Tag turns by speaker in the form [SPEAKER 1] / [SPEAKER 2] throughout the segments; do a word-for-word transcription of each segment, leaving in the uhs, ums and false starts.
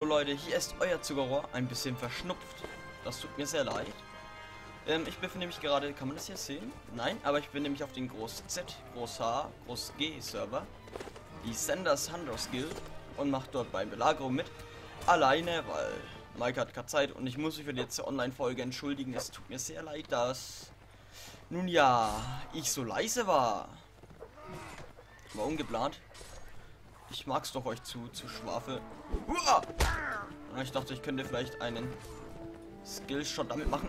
[SPEAKER 1] Leute, hier ist euer Zuckerrohr, ein bisschen verschnupft. Das tut mir sehr leid. Ähm, ich befinde mich gerade, kann man das hier sehen? Nein, aber ich bin nämlich auf den Groß Z, Groß H, Groß G Server, die Senders Hunters Guild, und mache dort bei Belagerung mit. Alleine, weil Mike hat keine Zeit und ich muss mich für die letzte Online-Folge entschuldigen. Es tut mir sehr leid, dass, nun ja, ich so leise war. War ungeplant. Ich mag's doch, euch zu, zu schwafel. Uah! Ich dachte, ich könnte vielleicht einen Skillshot damit machen.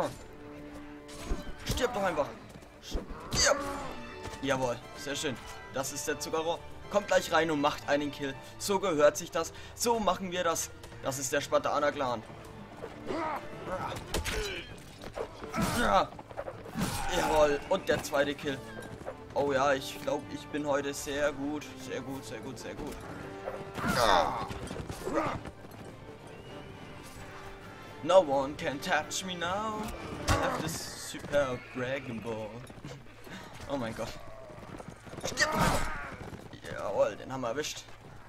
[SPEAKER 1] Stirb doch einfach. Stirb. Jawohl, sehr schön. Das ist der Zuckerrohr. Kommt gleich rein und macht einen Kill. So gehört sich das. So machen wir das. Das ist der Spartaner Clan. Jawohl, und der zweite Kill. Oh ja, ich glaube, ich bin heute sehr gut. Sehr gut, sehr gut, sehr gut. No one can touch me now. I have this super Dragon Ball. Oh mein Gott. Jawohl, den haben wir erwischt.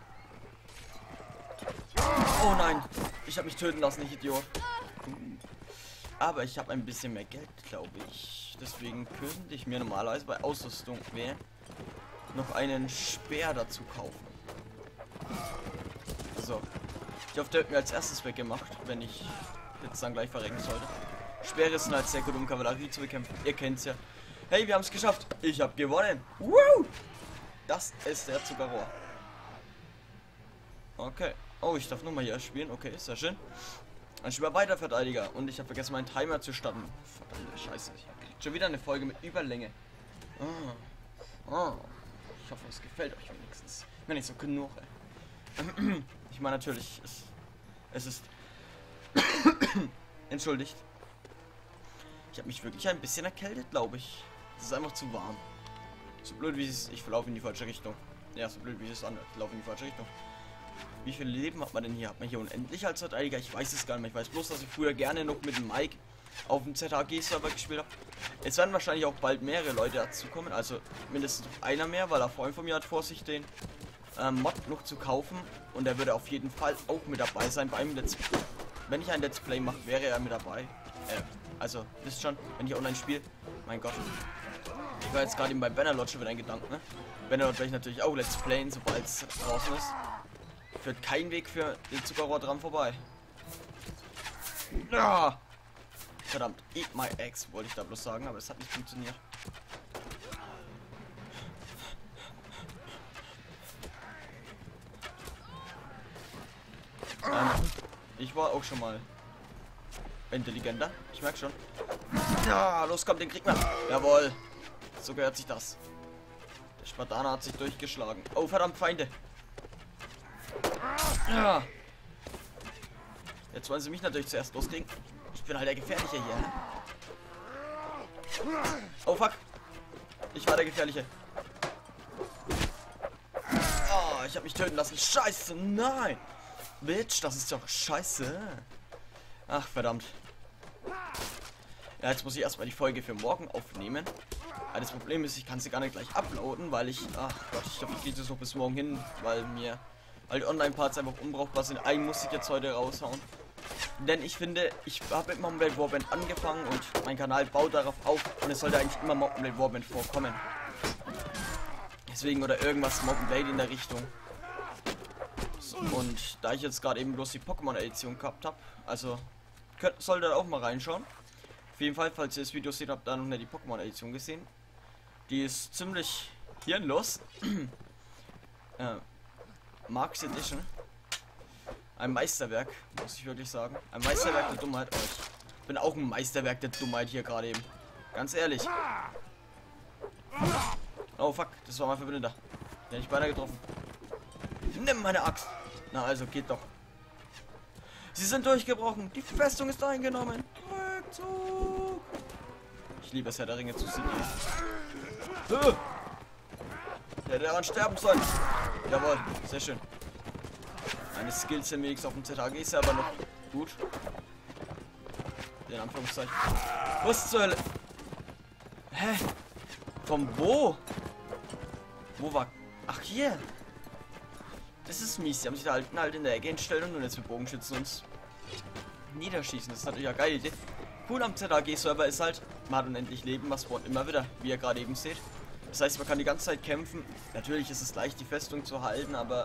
[SPEAKER 1] Oh nein, ich habe mich töten lassen, ich Idiot. Aber ich habe ein bisschen mehr Geld, glaube ich. Deswegen könnte ich mir normalerweise bei Ausrüstung mehr noch einen Speer dazu kaufen. So. Ich hoffe, der wird mir als erstes weggemacht, wenn ich jetzt dann gleich verrecken sollte. Speere sind halt sehr gut, um Kavallerie zu bekämpfen. Ihr kennt's ja. Hey, wir haben es geschafft. Ich habe gewonnen. Woo! Das ist der Zuckerrohr. Okay. Oh, ich darf nochmal hier spielen. Okay, sehr schön. Ich bin weiter Verteidiger und ich habe vergessen, meinen Timer zu starten. Verdammte Scheiße. Ich habe schon wieder eine Folge mit Überlänge. Oh. Oh. Ich hoffe, es gefällt euch wenigstens. Wenn ich so knurre. Ich meine natürlich, es, es ist... Entschuldigt. Ich habe mich wirklich ein bisschen erkältet, glaube ich. Es ist einfach zu warm. So blöd wie es ist. Ich verlaufe in die falsche Richtung. Ja, so blöd wie es ist. Ich laufe in die falsche Richtung. Wie viel Leben hat man denn hier? Hat man hier unendlich als Verteidiger? Ich weiß es gar nicht mehr. Ich weiß bloß, dass ich früher gerne noch mit dem Mike auf dem Z H G-Server gespielt habe. Es werden wahrscheinlich auch bald mehrere Leute dazukommen. Also mindestens noch einer mehr, weil ein Freund von mir hat vor, sich den ähm, Mod noch zu kaufen. Und er würde auf jeden Fall auch mit dabei sein beim Let's Play. Wenn ich ein Let's Play mache, wäre er mit dabei. Äh, also, wisst schon, wenn ich online spiele. Mein Gott. Ich war jetzt gerade eben bei Bannerlord schon wieder ein Gedanke, ne? Bannerlord werde ich natürlich auch Let's Playen, sobald es draußen ist. Führt kein Weg für den Zuckerrohr dran vorbei. Ah! Verdammt, eat my eggs, wollte ich da bloß sagen, aber es hat nicht funktioniert. Ähm, ich war auch schon mal intelligenter, ich merke schon. Ja, los, kommt, den kriegt man. Jawohl, so gehört sich das. Der Spartaner hat sich durchgeschlagen. Oh, verdammt, Feinde. Ja. Jetzt wollen sie mich natürlich zuerst loskriegen. Ich bin halt der Gefährliche hier. Oh fuck. Ich war der Gefährliche. Oh, ich habe mich töten lassen. Scheiße, nein. Bitch, das ist doch scheiße. Ach, verdammt. Ja, jetzt muss ich erstmal die Folge für morgen aufnehmen. Aber das Problem ist, ich kann sie gar nicht gleich uploaden, weil ich... Ach Gott, ich glaube, ich kriege das noch bis morgen hin, weil mir... Weil die Online-Parts einfach unbrauchbar sind. Einen muss ich jetzt heute raushauen. Denn ich finde, ich habe mit Mountain Blade Warband angefangen und mein Kanal baut darauf auf. Und es sollte eigentlich immer Mountain Blade Warband vorkommen. Deswegen, oder irgendwas Mountain Blade in der Richtung. So, und da ich jetzt gerade eben bloß die Pokémon-Edition gehabt habe, also könnt, solltet ihr auch mal reinschauen. Auf jeden Fall, falls ihr das Video seht, habt ihr noch nicht die Pokémon-Edition gesehen. Die ist ziemlich hirnlos. äh, Marx Edition. Ein Meisterwerk, muss ich wirklich sagen. Ein Meisterwerk der Dummheit. Oh, ich bin auch ein Meisterwerk der Dummheit hier gerade eben. Ganz ehrlich. Oh fuck, das war mein Verbündeter. Den hätte ich beinahe getroffen. Nimm meine Axt. Na also, geht doch. Sie sind durchgebrochen. Die Festung ist eingenommen. Rückzug. Ich liebe es, Herr der Ringe zu sehen. Der hätte daran sterben sollen. Jawohl, sehr schön. Meine Skills sind wenigstens auf dem Z H G-Server noch gut. In Anführungszeichen. Was zur Hölle? Hä? Von wo? Wo war... Ach, hier. Das ist mies. Die haben sich da halt, halt in der Ecke hingestellt und nun jetzt mit Bogenschützen uns niederschießen. Das ist natürlich eine geile Idee. Cool am Z A G-Server ist halt, man hat unendlich Leben, was spawnt immer wieder, wie ihr gerade eben seht. Das heißt, man kann die ganze Zeit kämpfen. Natürlich ist es leicht, die Festung zu halten, aber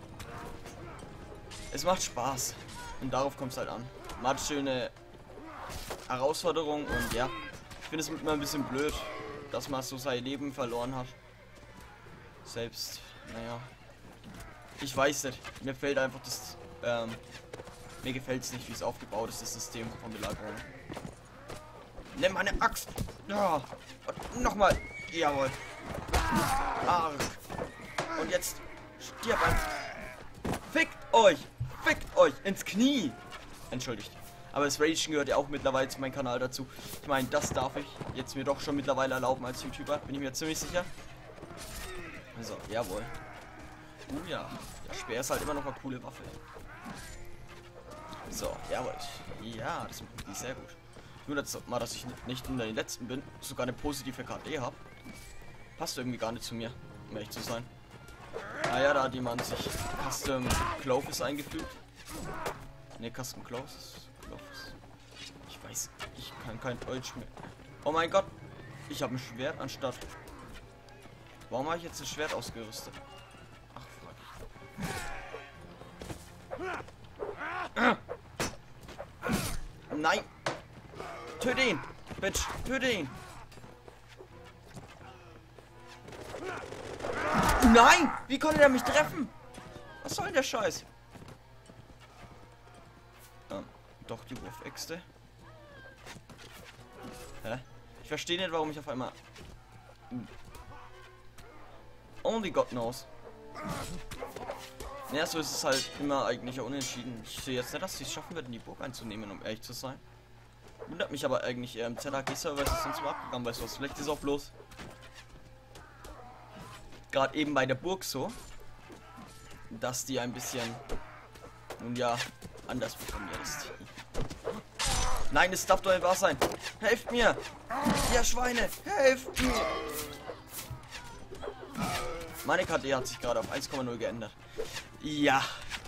[SPEAKER 1] es macht Spaß. Und darauf kommt es halt an. Man hat schöne Herausforderungen und ja, ich finde es immer ein bisschen blöd, dass man so sein Leben verloren hat. Selbst, naja, ich weiß nicht. Mir fällt einfach das, ähm, mir gefällt es nicht, wie es aufgebaut ist, das System von Belagerung. Nimm meine Axt! Ja! Und nochmal! Jawohl! Ah. Und jetzt stirb ein. Fickt euch! Fickt euch! Ins Knie! Entschuldigt. Aber das Ragen gehört ja auch mittlerweile zu meinem Kanal dazu. Ich meine, das darf ich jetzt mir doch schon mittlerweile erlauben als YouTuber. Bin ich mir ziemlich sicher. Also, jawohl. Uh ja. Der Speer ist halt immer noch eine coole Waffe. So, jawohl. Ja, das macht die sehr gut. Nur jetzt mal, dass ich nicht unter den letzten bin, sogar eine positive K D habe. Passt irgendwie gar nicht zu mir, um ehrlich zu sein. Naja, da hat jemand sich Custom Clothes eingefügt. Ne, Custom Clothes. Clothes. Ich weiß, ich kann kein Deutsch mehr. Oh mein Gott, ich habe ein Schwert anstatt. Warum habe ich jetzt ein Schwert ausgerüstet? Ach, frag ich. Nein! Töte ihn! Bitch! Töte ihn! Nein! Wie konnte er mich treffen? Was soll denn der Scheiß? Ähm, doch die Wurfäxte. Hä? Ich verstehe nicht, warum ich auf einmal... Only God knows. Ja, so ist es halt immer eigentlich unentschieden. Ich sehe jetzt nicht, dass sie es schaffen werden, die Burg einzunehmen, um ehrlich zu sein. Wundert mich aber eigentlich, im Z H G-Server ist es uns mal abgegangen, weißt du was? Vielleicht ist auch bloß gerade eben bei der Burg so, dass die ein bisschen, nun ja, anders programmiert ist. Nein, es darf doch nicht wahr sein. Helft mir! Ihr Schweine! Helft mir! Meine K D hat sich gerade auf eins Komma null geändert. Ja.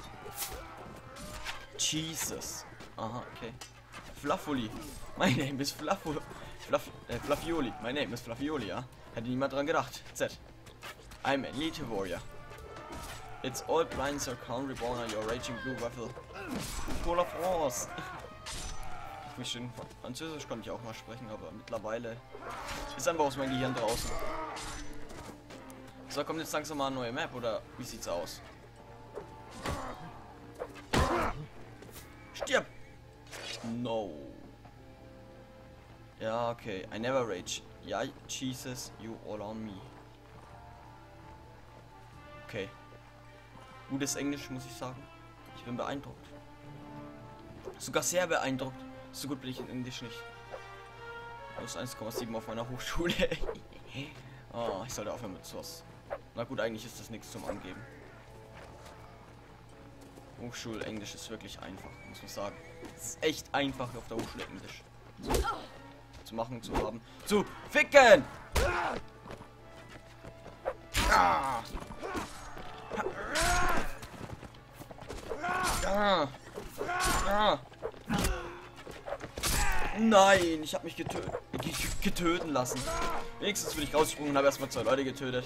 [SPEAKER 1] Jesus. Aha, okay. Fluffuli. My name is Fluffu... Fluff... Äh, Fluffioli. My name is Fluffioli, ja. Hätte niemand dran gedacht. Z. I'm an elite warrior. It's all blinds are calm reborn on your raging blue waffle. Full of wars. Wie schön. Französisch konnte ich auch mal sprechen, aber mittlerweile ist einfach aus meinem Gehirn draußen. So, kommt jetzt langsam mal eine neue Map, oder wie sieht's aus? Stirb! No. Ja, okay. I never rage. Ja, Jesus, you all on me. Okay. Gutes Englisch, muss ich sagen. Ich bin beeindruckt. Sogar sehr beeindruckt. So gut bin ich in Englisch nicht. Plus eins Komma sieben auf meiner Hochschule. Oh, ich sollte aufhören mit sowas. Na gut, eigentlich ist das nichts zum Angeben. Hochschulenglisch ist wirklich einfach, muss man sagen. Es ist echt einfach auf der Hochschule Englisch so, zu machen, zu haben. Zu ficken! Ah. Ah. Ah. Nein, ich habe mich getötet, getöten lassen. Wenigstens bin ich rausgesprungen und habe erstmal zwei Leute getötet.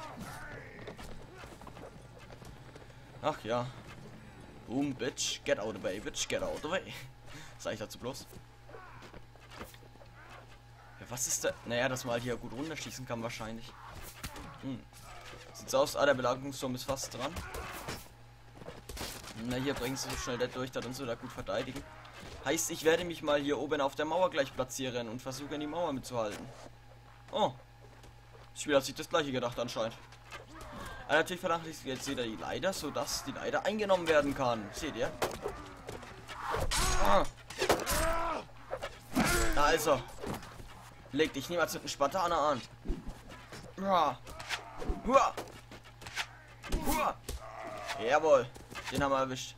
[SPEAKER 1] Ach ja. Boom, bitch, get out of the way, bitch, get out of the way. Sag ich dazu bloß. Ja, was ist da? Naja, dass man halt hier gut runterschießen kann wahrscheinlich. Hm. Sieht's aus, ah, der Belagerungsturm ist fast dran. Na, hier bringst du so schnell der durch, da dann so da gut verteidigen. Heißt, ich werde mich mal hier oben auf der Mauer gleich platzieren und versuchen, die Mauer mitzuhalten. Oh. Das Spiel hat sich das gleiche gedacht anscheinend. Aber natürlich vernachlässigt jetzt jeder die Leiter, sodass die Leiter eingenommen werden kann. Seht ihr? Ah. Also. Leg dich niemals mit einem Spartaner an. Hua. Hua. Hua. Jawohl. Den haben wir erwischt.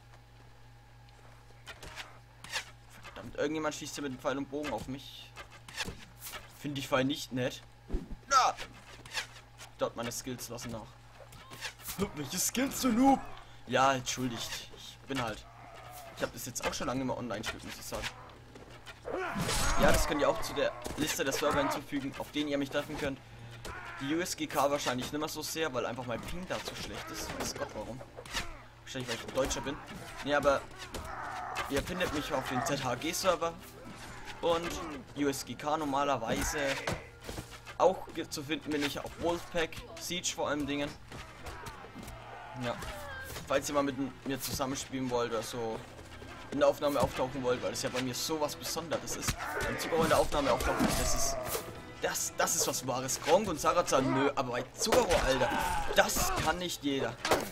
[SPEAKER 1] Verdammt, irgendjemand schießt hier mit dem Pfeil und Bogen auf mich. Finde ich Pfeil nicht nett. Ah. Dort meine Skills lassen nach. Welche Skills, du Noob? Ja, entschuldigt. Ich bin halt. Ich habe das jetzt auch schon lange mal online gespielt, muss ich sagen. Ja, das könnt ihr auch zu der Liste der Server hinzufügen, auf denen ihr mich treffen könnt. Die U S G K wahrscheinlich nicht mehr so sehr, weil einfach mein Ping da zu schlecht ist. Weiß Gott warum. Wahrscheinlich, weil ich ein Deutscher bin. Nee, aber ihr findet mich auf dem Z H G-Server und U S G K normalerweise. Auch zu finden bin ich auf Wolfpack, Siege vor allem Dingen. Ja. Falls ihr mal mit mir zusammenspielen wollt oder so in der Aufnahme auftauchen wollt, weil das ja bei mir so was Besonderes ist. Wenn Zuckerrohr in der Aufnahme auftauchen, das ist. Das, das ist was Wahres. Gronk und Sarazan, nö, aber bei Zuckerrohr, Alter, das kann nicht jeder.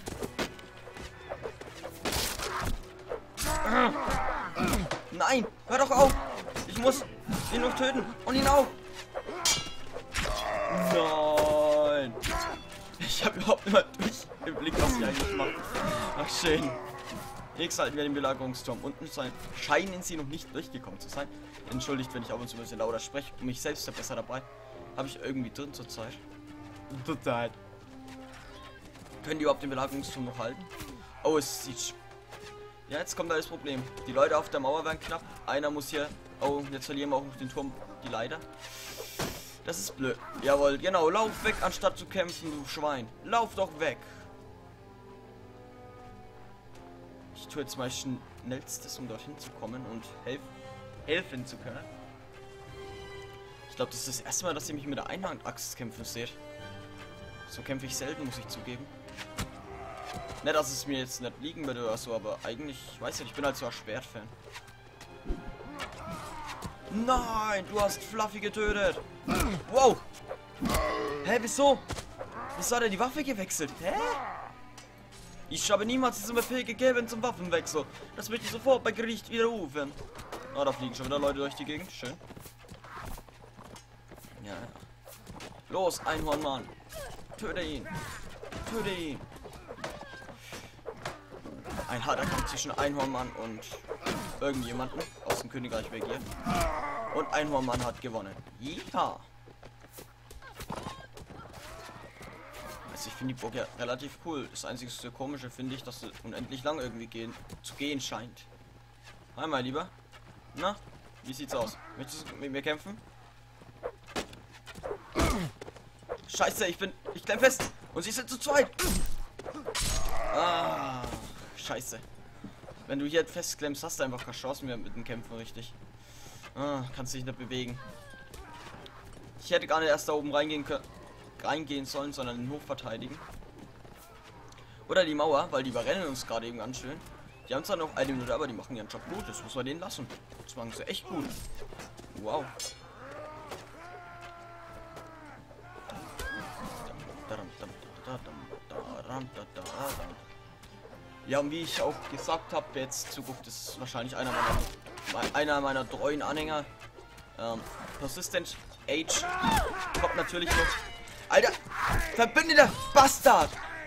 [SPEAKER 1] Nein, hör doch auf! Ich muss ihn noch töten und ihn auch! Nein! Ich habe überhaupt nicht mal durch im Blick, was ich eigentlich mache. Ach, schön. X halten wir den Belagerungsturm. Unten sein, scheinen sie noch nicht durchgekommen zu sein. Entschuldigt, wenn ich ab und zu ein bisschen lauter spreche. Und mich selbst ja besser dabei. Habe ich irgendwie drin zur Zeit. Zurzeit. Können die überhaupt den Belagerungsturm noch halten? Oh, es sieht. Ja, jetzt kommt da das Problem. Die Leute auf der Mauer werden knapp. Einer muss hier. Oh, jetzt verlieren wir auch noch den Turm. Die Leiter. Das ist blöd. Jawohl, genau. Lauf weg, anstatt zu kämpfen, du Schwein. Lauf doch weg. Ich tue jetzt mal schnellstes, um dorthin zu kommen und helf helfen zu können. Ich glaube, das ist das erste Mal, dass ihr mich mit der Einhandaxt kämpfen seht. So kämpfe ich selten, muss ich zugeben. Nicht, dass es mir jetzt nicht liegen würde oder so, aber eigentlich, ich weiß nicht, ich bin halt so ein Schwert-Fan. Nein, du hast Fluffy getötet. Wow. Hä, wieso? Wieso hat er die Waffe gewechselt? Hä? Ich habe niemals diesen Befehl gegeben zum Waffenwechsel. Das möchte ich sofort bei Gericht widerrufen. Ah, da fliegen schon wieder Leute durch die Gegend. Schön. Ja, ja. Los, Einhornmann. Töte ihn. Töte ihn. Ein harter Kampf zwischen Einhornmann und irgendjemanden aus dem Königreich Belgien. Und Einhornmann hat gewonnen. Ja. Also ich finde die Burg ja relativ cool. Das einzige Komische finde ich, dass sie unendlich lang irgendwie gehen, zu gehen scheint. Hi, mein Lieber. Na, wie sieht's aus? Möchtest du mit mir kämpfen? Scheiße, ich bin... Ich klemm fest. Und sie sind zu zweit. Ah, scheiße. Wenn du hier festklemmst, hast du einfach keine Chance mehr mit dem Kämpfen, richtig. Ah, kannst dich nicht bewegen. Ich hätte gar nicht erst da oben reingehen können, reingehen sollen, sondern den Hof verteidigen. Oder die Mauer, weil die überrennen uns gerade eben ganz schön. Die haben zwar noch eine Minute, aber die machen ihren Job gut. Das muss man denen lassen. Das machen sie echt gut. Wow. Ja, und wie ich auch gesagt habe, jetzt Zukunft ist wahrscheinlich einer meiner, einer meiner treuen Anhänger. Ähm, Persistent Age kommt natürlich noch. Alter, verbündeter Bastard!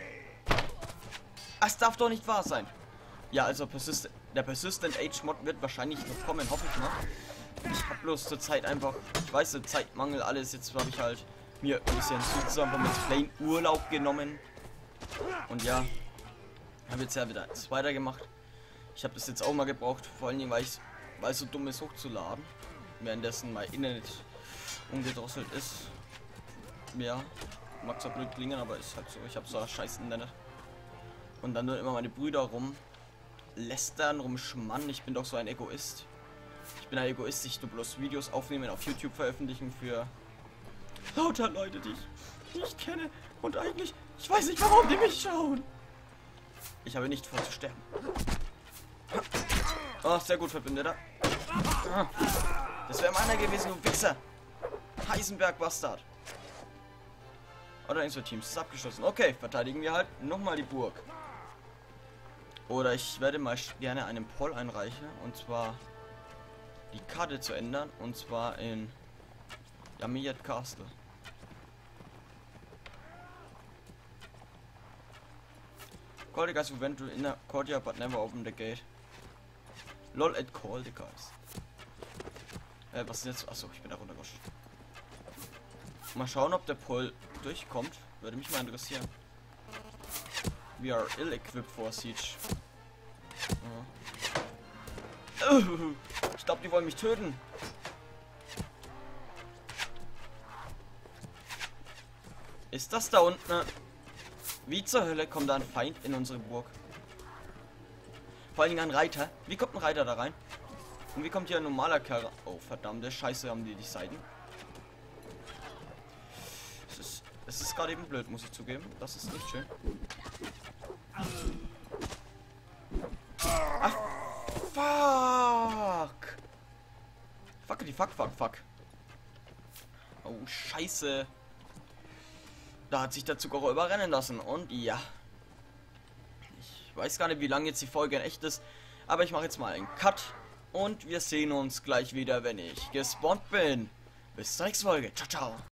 [SPEAKER 1] Das darf doch nicht wahr sein. Ja, also Persistent, der Persistent Age Mod wird wahrscheinlich noch kommen, hoffe ich mal. Ich habe bloß zur Zeit einfach, ich weiß, der Zeitmangel, alles. Jetzt habe ich halt mir ein bisschen zusammen vom Let's Play Urlaub genommen. Und ja, habe jetzt ja wieder das weitergemacht. Ich habe das jetzt auch mal gebraucht, vor allen Dingen, weil ich, weil es so dumm ist, hochzuladen. Währenddessen mein Internet ungedrosselt ist. Ja, mag zwar blöd klingen, aber ist halt so. Ich habe so ein scheiß Internet. Und dann nur immer meine Brüder rum lästern, rumschmannen. Ich bin doch so ein Egoist. Ich bin ein Egoist, ich nur bloß Videos aufnehmen, auf YouTube veröffentlichen für lauter Leute, die ich nicht kenne. Und eigentlich, ich weiß nicht, warum die mich schauen. Ich habe nicht vor zu sterben. Oh, sehr gut, Verbündeter. Das wäre meiner gewesen, du Wichser. Heisenberg Bastard. Oder unsere Teams ist abgeschlossen. Okay, verteidigen wir halt nochmal die Burg. Oder ich werde mal gerne einen Poll einreichen. Und zwar die Karte zu ändern. Und zwar in Yamiet Castle. Call the guys who went to inner courtyard but never opened the gate. Lol at call the guys. Äh, was ist jetzt? Achso, ich bin da runtergerutscht. Mal schauen, ob der Poll durchkommt. Würde mich mal interessieren. We are ill-equipped for siege. Ja. Uh, ich glaube, die wollen mich töten. Ist das da unten? Wie zur Hölle kommt da ein Feind in unsere Burg? Vor allen Dingen ein Reiter. Wie kommt ein Reiter da rein? Und wie kommt hier ein normaler Kerl? Oh, verdammte Scheiße, haben die die Seiten. Es ist, es ist gerade eben blöd, muss ich zugeben. Das ist nicht schön. Ach, fuck. Fuck, die fuck, fuck, fuck. Oh, Scheiße. Da hat sich der Zug auch überrennen lassen. Und ja. Ich weiß gar nicht, wie lange jetzt die Folge in echt ist. Aber ich mache jetzt mal einen Cut. Und wir sehen uns gleich wieder, wenn ich gespawnt bin. Bis zur nächsten Folge. Ciao, ciao.